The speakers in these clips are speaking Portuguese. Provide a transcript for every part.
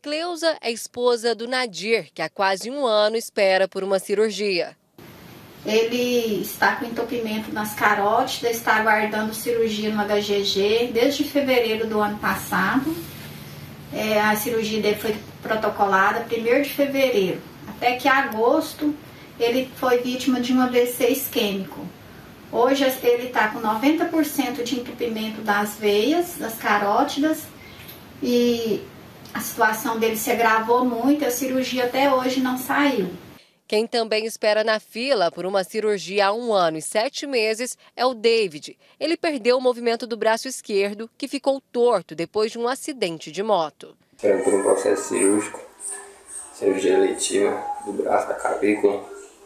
Cleusa é esposa do Nadir, que há quase um ano espera por uma cirurgia. Ele está com entupimento nas carótidas, está aguardando cirurgia no HGG desde fevereiro do ano passado. A cirurgia dele foi protocolada 1º de fevereiro. Até que em agosto ele foi vítima de um AVC isquêmico. Hoje ele está com 90% de entupimento das veias, das carótidas, e a situação dele se agravou muito, a cirurgia até hoje não saiu. Quem também espera na fila por uma cirurgia há 1 ano e 7 meses é o David. Ele perdeu o movimento do braço esquerdo, que ficou torto depois de um acidente de moto. Esperando por um processo cirúrgico, cirurgia eletiva do braço, da clavícula.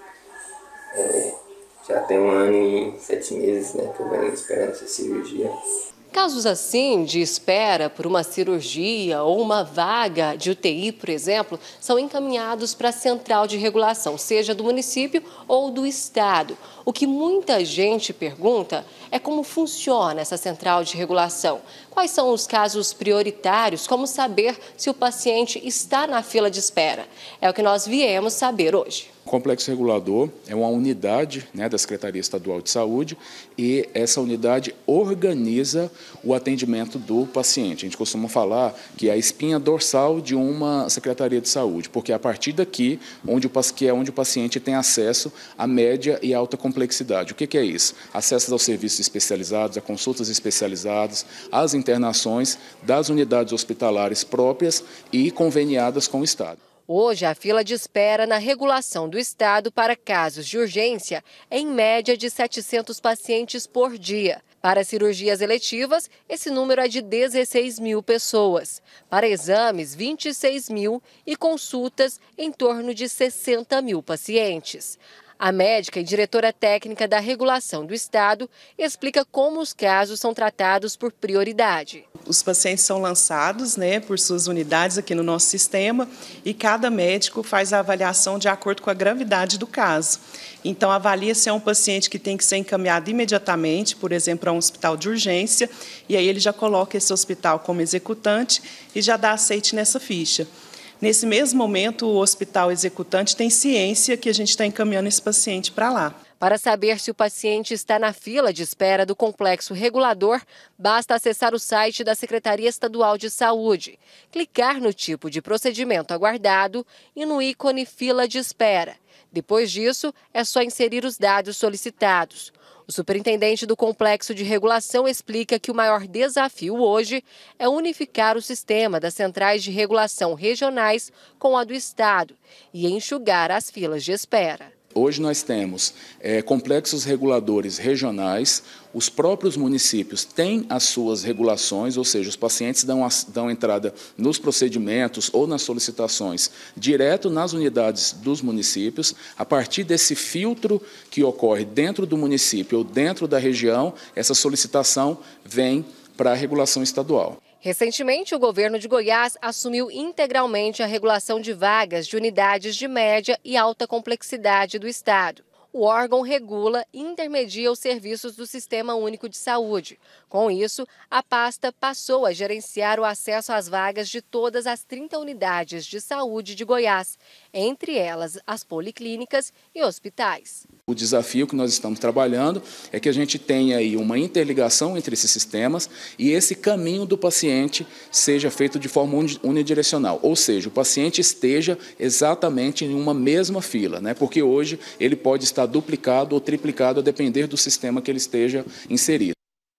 Já tem 1 ano e 7 meses, que eu venho esperando essa cirurgia. Casos assim de espera por uma cirurgia ou uma vaga de UTI, por exemplo, são encaminhados para a central de regulação, seja do município ou do estado. O que muita gente pergunta é como funciona essa central de regulação. Quais são os casos prioritários? Como saber se o paciente está na fila de espera? É o que nós viemos saber hoje. O Complexo Regulador é uma unidade da Secretaria Estadual de Saúde e essa unidade organiza o atendimento do paciente. A gente costuma falar que é a espinha dorsal de uma Secretaria de Saúde, porque é a partir daqui onde o paciente tem acesso à média e alta complexidade. O que é isso? Acesso aos serviços especializados, a consultas especializadas, às internações das unidades hospitalares próprias e conveniadas com o Estado. Hoje, a fila de espera na regulação do Estado para casos de urgência é em média de 700 pacientes por dia. Para cirurgias eletivas, esse número é de 16 mil pessoas. Para exames, 26 mil e consultas, em torno de 60 mil pacientes. A médica e diretora técnica da regulação do Estado explica como os casos são tratados por prioridade. Os pacientes são lançados por suas unidades aqui no nosso sistema e cada médico faz a avaliação de acordo com a gravidade do caso. Então, avalia se é um paciente que tem que ser encaminhado imediatamente, por exemplo, a um hospital de urgência, e aí ele já coloca esse hospital como executante e já dá aceite nessa ficha. Nesse mesmo momento, o hospital executante tem ciência que a gente está encaminhando esse paciente para lá. Para saber se o paciente está na fila de espera do Complexo Regulador, basta acessar o site da Secretaria Estadual de Saúde, clicar no tipo de procedimento aguardado e no ícone Fila de Espera. Depois disso, é só inserir os dados solicitados. O superintendente do Complexo de Regulação explica que o maior desafio hoje é unificar o sistema das centrais de regulação regionais com a do Estado e enxugar as filas de espera. Hoje nós temos complexos reguladores regionais, os próprios municípios têm as suas regulações, ou seja, os pacientes dão entrada nos procedimentos ou nas solicitações direto nas unidades dos municípios. A partir desse filtro que ocorre dentro do município ou dentro da região, essa solicitação vem para a regulação estadual. Recentemente, o governo de Goiás assumiu integralmente a regulação de vagas de unidades de média e alta complexidade do Estado. O órgão regula e intermedia os serviços do Sistema Único de Saúde. Com isso, a pasta passou a gerenciar o acesso às vagas de todas as 30 unidades de saúde de Goiás, entre elas as policlínicas e hospitais. O desafio que nós estamos trabalhando é que a gente tenha aí uma interligação entre esses sistemas e esse caminho do paciente seja feito de forma unidirecional, ou seja, o paciente esteja exatamente em uma mesma fila, porque hoje ele pode estar duplicado ou triplicado a depender do sistema que ele esteja inserido.